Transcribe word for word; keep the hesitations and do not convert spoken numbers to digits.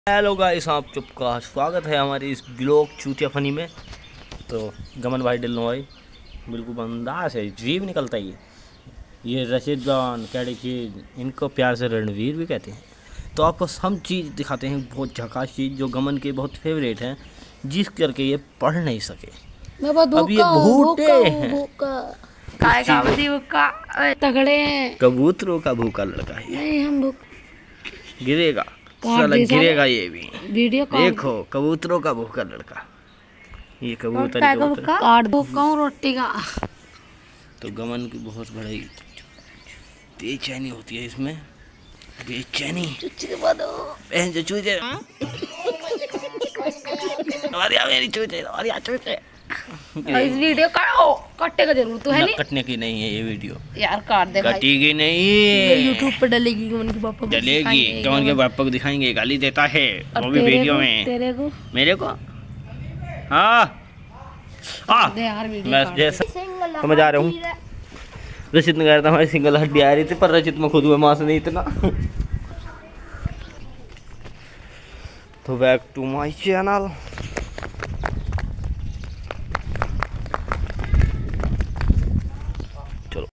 Hello guys, आप सबका स्वागत है हमारे इस ब्लॉग चूतिया फनी में। तो गमन भाई डिल्लो भाई बिल्कुल बंदास है, जीव निकलता ही है। ये रशीद जवान कैडी चीज़, इनको प्यार से रणवीर भी कहते हैं। तो आपको हम चीज़ दिखाते हैं, बहुत झकास चीज़ जो गमन के बहुत फेवरेट हैं, जिस करके ये पढ़ नहीं सके। अब ये भूखे हैं, तगड़े हैं, कबूतरों का भूखा लड़का है। नहीं हम भूख गिरेगा साला, गिरेगा ये भी। वीडियो देखो कबूतरों का भूखा लड़का, ये कबूतर काट दो रोटी का। तो गमन की बहुत बड़ी बेचैनी होती है इसमें, बेचैनी बहन जो चूजे मेरी चूजे चूजे। इस वीडियो का कटेगा जरूर तो है नहीं, कटने की नहीं है ये वीडियो यार, काट दे भाई। कटेगी नहीं, यूट्यूब पे डलेगी, गमन के पापा को डलेगी, गमन के पापा को दिखाएंगे, गाली देता है वो भी वीडियो में। तेरे को मेरे को हाँ हाँ मैं जैसा तो मैं जा रहा हूँ। रचित ने कहा था हमारी सिंगल हड्डी आ रही थी, पर रचित में खुद हुए मां से नहीं इतना। तो बैक टू माय चैनल।